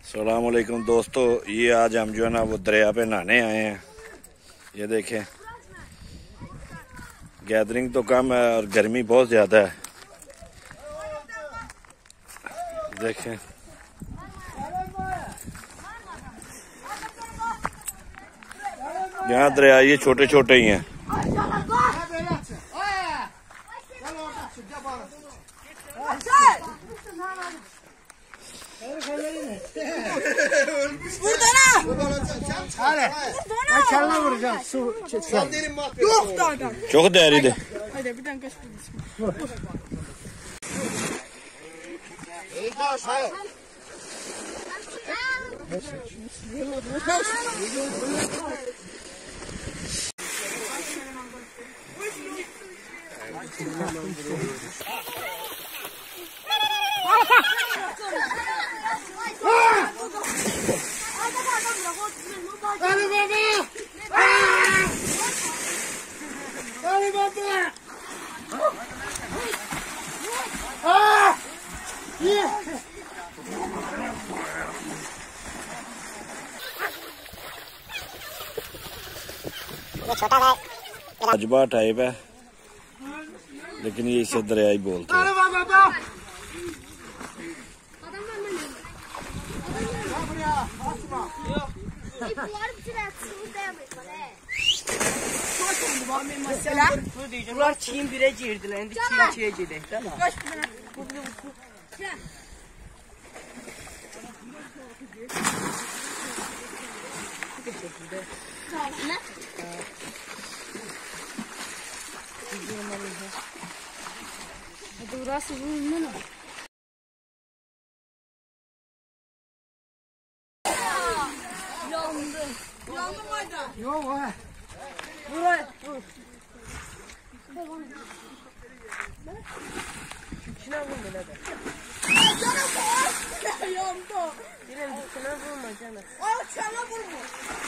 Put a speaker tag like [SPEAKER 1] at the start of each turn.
[SPEAKER 1] अस्सलामुअलैकुम दोस्तों, ये आज हम जो है ना वो दरिया पे नहाने आए हैं। ये देखें, गैदरिंग तो कम है और गर्मी बहुत ज़्यादा है। देखें यहाँ दरिया ये छोटे छोटे ही हैं। Çok değerli.
[SPEAKER 2] Hadi bir tane kaç
[SPEAKER 1] अजबा टाइप है, लेकिन ये इसे दरिया ही बोलते हैं।
[SPEAKER 3] Bunlar Çin 1'e girdiler, indi Çin 2'ye gedək də.
[SPEAKER 2] Burası bunun mu? Yandı. Yandı mı orada?
[SPEAKER 3] Yok ha. Buraya dur. İçine vur belə də.
[SPEAKER 2] Canım yandı.
[SPEAKER 3] Birinin dikine vurma canım.
[SPEAKER 2] Ay çana vurma.